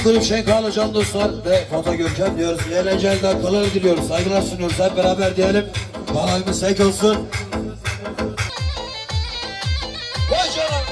Kulüp Şenkalı can dostlar ve foto görkem diyoruz. Eğlenceli dakikalar diliyoruz. Saygılar sunuyoruz. Hep beraber diyelim. Balayımız sek olsun. Vay canım.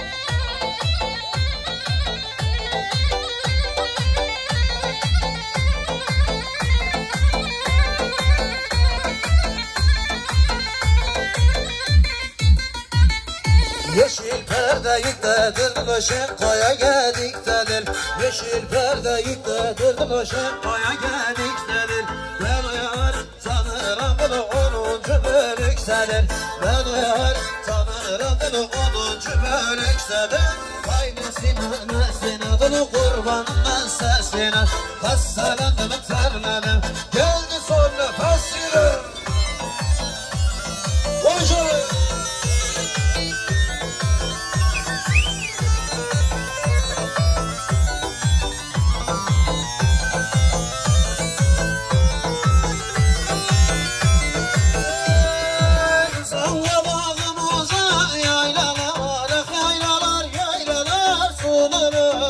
Yeşil perde yükledir, dolaşıp koya gediktedir. Yeşil perde yükledir, dolaşıp koya gediktedir. Ben uyar sanırım bunu 10. bölüksedir. Ben uyar sanırım bunu 10. bölüksedir. Vay nesine nesine bunu kurban ben sesine. Hastalandım terledim, geldi son nefesim. Vay canım. Yaylalar, yaylalar, yaylalar,